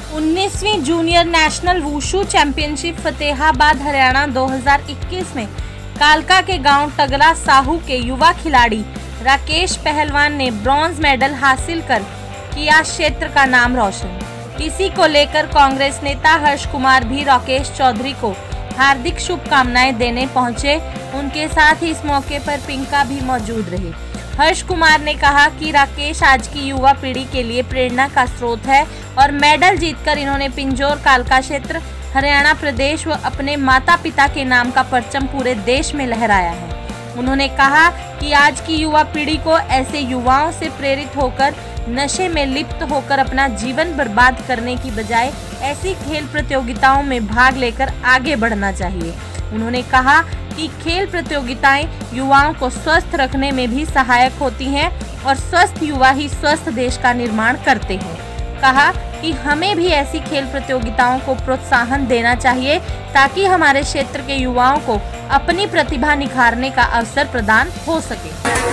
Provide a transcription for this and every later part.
19वीं junior national wushu championship Fatehabad Haryana 2021 में कालका के गांव टगला साहू के युवा खिलाड़ी राकेश पहलवान ने ब्रॉन्ज मेडल हासिल कर किया क्षेत्र का नाम रोशन। इसी को लेकर कांग्रेस नेता हर्ष कुमार भी राकेश चौधरी को हार्दिक शुभकामनाएं देने पहुंचे। उनके साथ ही इस मौके पर पिंका भी मौजूद रहे। हर्ष कुमार ने कहा कि राकेश आज की युवा पीढ़ी के लिए प्रेरणा का स्रोत है और मेडल जीतकर इन्होंने पिंजौर कालका क्षेत्र हरियाणा प्रदेश व अपने माता पिता के नाम का परचम पूरे देश में लहराया है। उन्होंने कहा कि आज की युवा पीढ़ी को ऐसे युवाओं से प्रेरित होकर नशे में लिप्त होकर अपना जीवन बर्बाद करने की बजाय ऐसी खेल प्रतियोगिताओं में भाग लेकर आगे बढ़ना चाहिए। उन्होंने कहा कि खेल प्रतियोगिताएं युवाओं को स्वस्थ रखने में भी सहायक होती हैं और स्वस्थ युवा ही स्वस्थ देश का निर्माण करते हैं। कहा कि हमें भी ऐसी खेल प्रतियोगिताओं को प्रोत्साहन देना चाहिए ताकि हमारे क्षेत्र के युवाओं को अपनी प्रतिभा निखारने का अवसर प्रदान हो सके।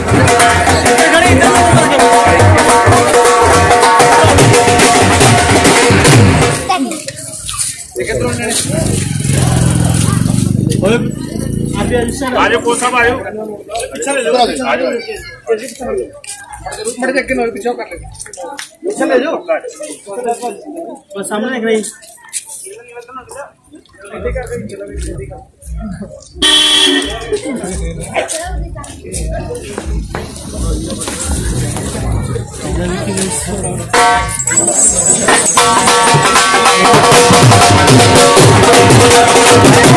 आजो को सब आयो पीछे ले जाओ आजो मर देख के पीछे कर ले पीछे ले जाओ बस सामने देख रही है।